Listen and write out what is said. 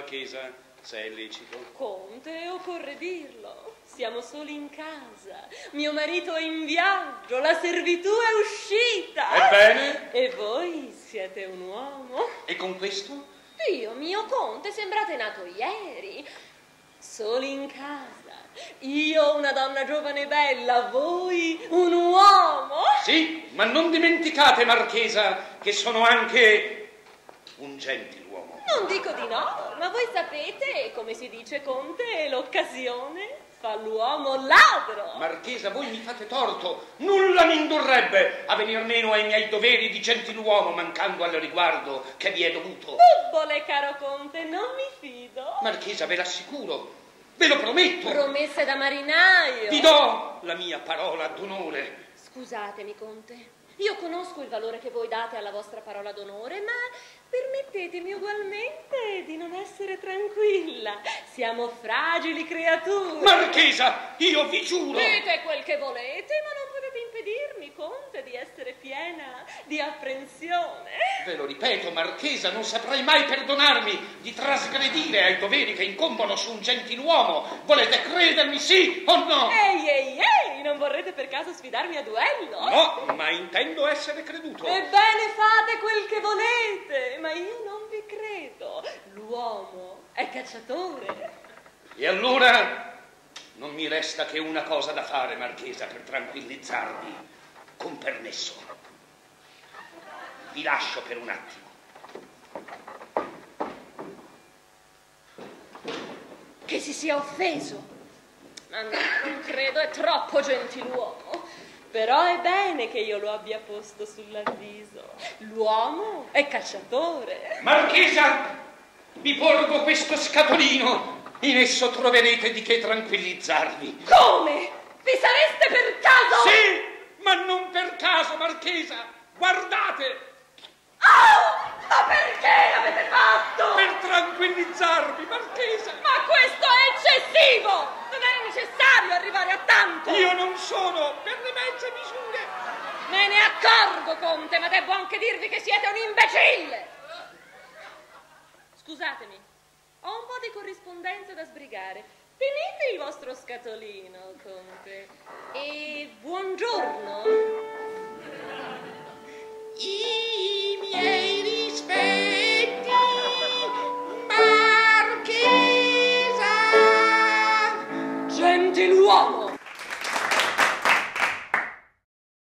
marchesa, se è lecito. Conte, occorre dirlo. Siamo soli in casa. Mio marito è in viaggio, la servitù è uscita. Ebbene? E voi siete un uomo? E con questo? Dio mio, Conte, sembrate nato ieri. Soli in casa. Io una donna giovane e bella, voi un uomo. Sì, ma non dimenticate, marchesa, che sono anche un gentiluomo. Non dico di no, ma voi sapete, come si dice, Conte, l'occasione fa l'uomo ladro. Marchesa, voi mi fate torto. Nulla mi indurrebbe a venir meno ai miei doveri di gentiluomo, mancando al riguardo che vi è dovuto. Bubbole, caro Conte, non mi fido. Marchesa, ve l'assicuro, ve lo prometto. Promesse da marinaio. Vi do la mia parola d'onore. Scusatemi, Conte, io conosco il valore che voi date alla vostra parola d'onore, ma permettetemi ugualmente di non essere tranquilla. Siamo fragili creature. Marchesa, io vi giuro. Dite quel che volete, ma non potete impedirmi, Conte, di essere piena di apprensione. Ve lo ripeto, marchesa, non saprei mai perdonarmi di trasgredire ai doveri che incombono su un gentiluomo. Volete credermi, sì o no? Ehi, non vorrete per caso sfidarmi a duello? No, ma intendo essere creduto. Ebbene, fate quel che volete, ma io non vi credo. L'uomo è cacciatore. E allora non mi resta che una cosa da fare, marchesa, per tranquillizzarvi. Con permesso. Vi lascio per un attimo. Che si sia offeso? Ma no, non credo, è troppo gentiluomo. Però è bene che io lo abbia posto sull'avviso. L'uomo è cacciatore. Marchesa, vi porgo questo scatolino. In esso troverete di che tranquillizzarvi. Come? Vi sareste per caso? Sì, ma non per caso, marchesa. Guardate. Oh, ma perché l'avete fatto? Per tranquillizzarvi, marchesa. Ma questo è eccessivo! Non è necessario arrivare a tanto! Io non sono per le mezze misure. Me ne accorgo, Conte, ma devo anche dirvi che siete un imbecille! Scusatemi, ho un po' di corrispondenza da sbrigare. Finite il vostro scatolino, Conte. E buongiorno. I miei rispetti, marchesa. Gentiluomo!